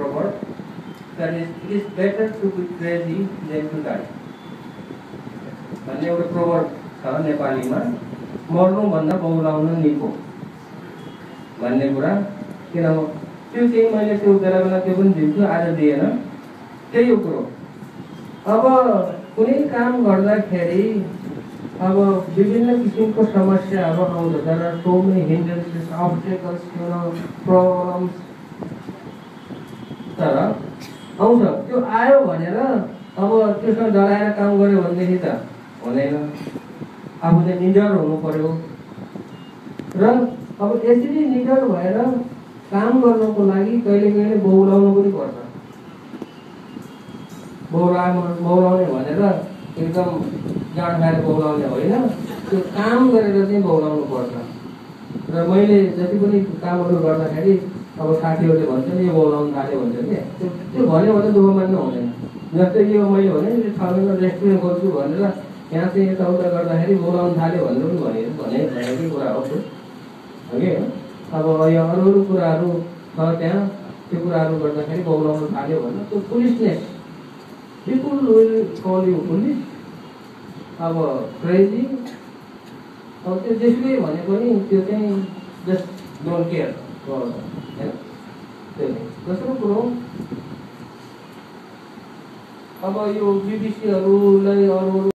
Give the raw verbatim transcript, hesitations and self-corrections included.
proverb that is, it is better to be crazy than to die. भन्ने एउटा proverb छ नेपालीमा, मर्नु भन्दा बौलाउनु निको भन्ने कुरा। किन त्यो चाहिँ मैले त्यो बेला बेला त्यो पनि दिन्छु, आज दिएन, त्यही हो कुरो। अब कुनै काम गर्दाखेरि अब विभिन्न किसिमको समस्याहरू आउँछ। There are so many hindrances, obstacles, you know, problems. तर आउँछ, त्यो आयो भनेर अब त्यसमा डराएर काम गर्यो भनेदेखि त हुँदैन। आफू चाहिँ निडर हुनु पर्यो र अब यसरी निडर भएर काम गर्नको लागि कहिले कहिले बौलाउनु पनि पर्छ। बौलाउनु बौलाउने भनेर एकदम जाँड खाएर बौलाउने होइन, त्यो काम गरेर चाहिँ बौलाउनु पर्छ। र मैले जति पनि कामहरू गर्दाखेरि अब साथीहरूले भन्छ नि यो बौलाउनु थाल्यो भन्छ कि, त्यो भन्यो भने दुःख मान्नु हुँदैन। जस्तै यो मैले भने छ महिना रेस्टुरेन्ट खोल्छु भनेर यहाँ चाहिँ यताउता गर्दाखेरि बौलाउनु थाल्यो भनेर पनि भने भने भनेकै कुरा हो कि। अब यो अरू अरू कुराहरू छ त्यहाँ, त्यो कुराहरू गर्दाखेरि बौलाउनु थाल्यो भनेर त्यो पुलिसनेस, people will call you police, अब क्रेजी, अब त्यो जेसुकै भने पनि त्यो चाहिँ जस्ट डोन्ट केयर होइन। त्यो दोस्रो कुरो अब यो बिबिसीहरूलाई अरू